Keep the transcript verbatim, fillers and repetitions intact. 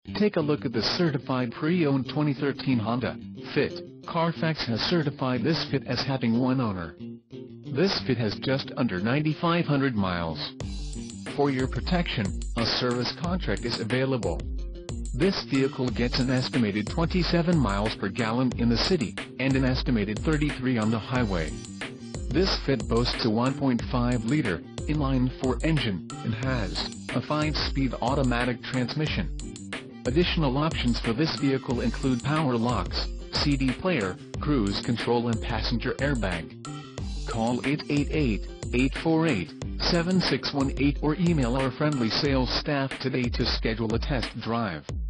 Take a look at this certified pre-owned twenty thirteen Honda Fit. Carfax has certified this Fit as having one owner. This Fit has just under nine thousand five hundred miles. For your protection, a service contract is available. This vehicle gets an estimated twenty-seven miles per gallon in the city, and an estimated thirty-three on the highway. This Fit boasts a one point five liter inline-four engine, and has a five-speed automatic transmission. Additional options for this vehicle include power locks, C D player, cruise control and passenger airbag. Call eight eight eight, eight four eight, seven six one eight or email our friendly sales staff today to schedule a test drive.